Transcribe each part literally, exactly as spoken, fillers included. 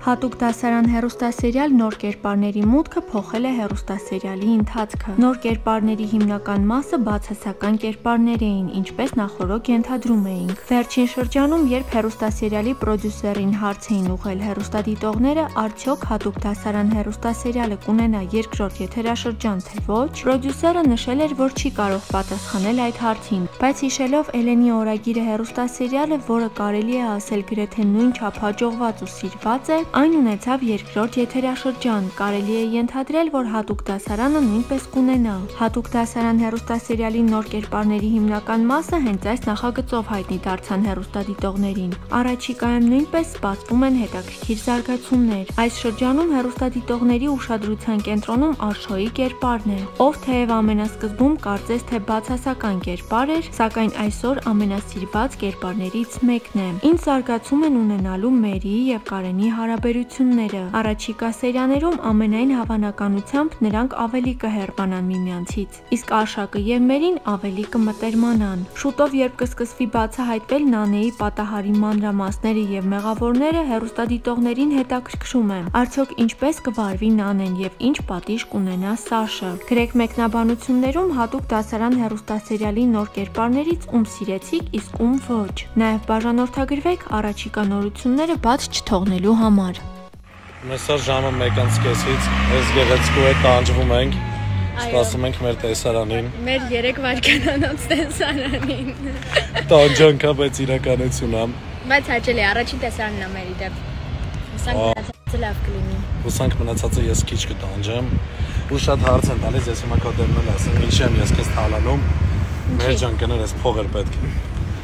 Հատուկ դասարան հեռուստասերիալ նոր կերպարների մուտքը փոխել է հեռուստասերիալի ընթացքը։ Նոր կերպարների հիմնական մասը բացասական կերպարներ էին, ինչպես նախօրոք ենթադրում էինք։ Վերջին շրջանում, երբ հեռուստասերիալի պրոդյուսերին հարց էին ուղղել հեռուստադիտողները, արդյոք հատուկ դասարան հեռուստասերիալը կունենա երկրորդ եթերաշրջան, թե ոչ, պրոդյուսերը նշել էր, որ չի կարող պատասխանել այդ հարցին, բայց հիշելով Էլենի օրագիրը հեռուստասերիալը, որը կարելի է ասել գրեթե նույն չափ հաջողված ու սիրված է, այն ունեցավ երկրորդ եթերաշրջան, կարելի է ենթադրել, որ հատուկ դասարանը նույնպես կունենա։ Հատուկ դասարան հեռուստասերիալի նոր կերպարների հիմնական մասը հենց այս նախագծով հայտնի դարձան հեռուստադիտողներին։ Առաջիկայում նույնպես սպասվում են հետաքրքիր զարգացումներ։ Այս շրջանում հեռուստադիտողների ուշադրության կենտրոնում Արշոյի կերպարն է, ով թեև ամենասկզբում կարծես թե բացասական կերպար էր, սակայն այսօր ամենասիրված կերպարներից մեկն է։ Ինչ զարգացում են ունենալու Մերիի և Կարենի հարաբերությունները։ Առաջիկա սերիաներում ամենայն հավանականությամբ նրանք ավելի կհեռվանան միմյանցից, իսկ Արշակը և Մերին ավելի կմտերմանան։ Շուտով, երբ կսկսվի բացահայտվել Նանեի պատահարի մանրամասները և մեղավորները, հեռուստադիտողներին հետաքրքրում է, արդյոք ինչպես կվարվի Նանեն և ինչ պատիժ կունենա Սաշը։ Գրեք մեկնաբանություններում հատուկ դասարան հեռուստասերիալի նոր կերպարներից ում սիրեցիք, իսկ ում ոչ։ Նաև բաժանորդագրվեք առաջիկա նորությունները բաց չթողնելու համար։ Մեսա ժամը մեկից կեսից այս գեղեցկու հետ տանջվում ենք, սպասում ենք մեր տեսարանին։ Մեր երեք վայրկյանանոց տեսարանին։ Տանջանք է, բայց իրականություն է։ Բայց հաճելի է, առաջին տեսարանն է մերի դեպ։ Հուսանք մնացածը լավ կլինի։ Հուսանք մնացածը ես քիչ կտանջեմ։ Ու շատ հարց են տալիս, ես հիմա քո դերն եմ ասում, ինչ եմ ես քեզ թալանում։ Մեր ջան կներես փողեր պետք է։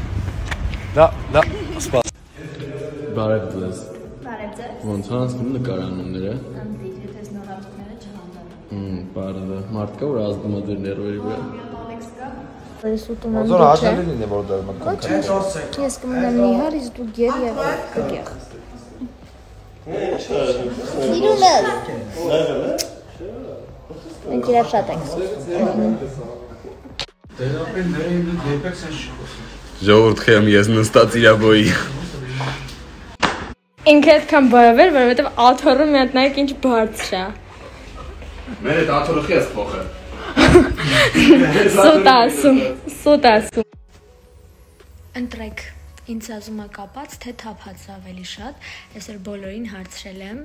Դա, դա, սպաս։ Բարև ձեզ։ Բարև ձեզ։ Ոնց անցնում նկարանումները։ Անդրի, եթե նորածները չհանդարում։ Հմ, բարև։ Մարդ կա, որ ազդում է ձեր ներվերի վրա։ Ես ուտում եմ Ոնց որ հաշվելին է որ դա մտքան։ Ես կմնամ նիհար, իսկ դու գեր և կգեղ։ Սիրում ես։ Մենք իրար շատ ենք սիրում։ Ժողովուրդ խեմ ես նստած իրաբոյի։ Ինքը այդքան բարև էր, որովհետև աթոռը մի հատ նայեք ինչ բարձր է։ Մեր այդ աթոռը խի ես փոխել։ Սոտ ասում, սոտ ասում։ Ընտրեք, ինձ ասում է կապած, թե թափած ավելի շատ, ես էր բոլորին հարցրել եմ,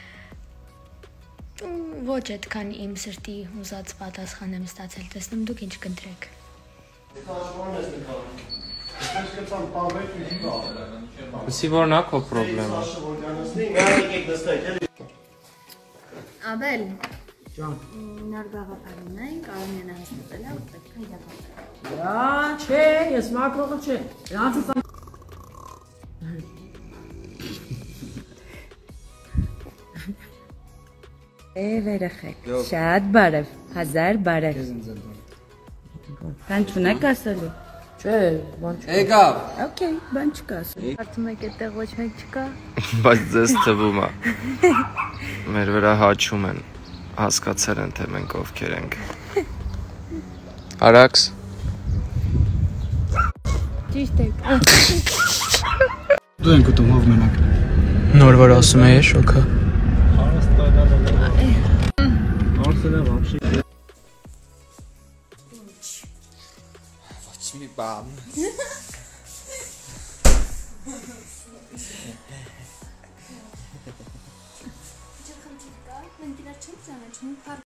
ոչ այդքան իմ սրտի ուզած պատասխան եմ ստացել, տեսնում դուք ինչ կընտրեք։ Սի որն է քո պրոբլեմը։ Աբել, նոր գաղափար ունենք, Արմենը հաստատել է, պետք է իրականացնել։ Դա չէ, ես մակրողը չէ։ Նրանցից Է վերախեք, շատ բարև, հազար բարև։ Բան չունեք ասելու։ չէ, բան չկա։ Եկավ։ Okay, բան չկա ասելու։ Արդում եք այդտեղ ոչ մեկ չկա։ Բայց ձեզ թվում է։ Մեր վրա հաչում են, հասկացել են, թե մենք ովքեր ենք։ Արաքս։ Ճիշտ եք։ Դու ենք ուտում ով մենակ։ Նոր որ ասում է շոքը։ Արսենը вообще։ Ոչ մի բան։ Մենք իրար չենք ճանաչում,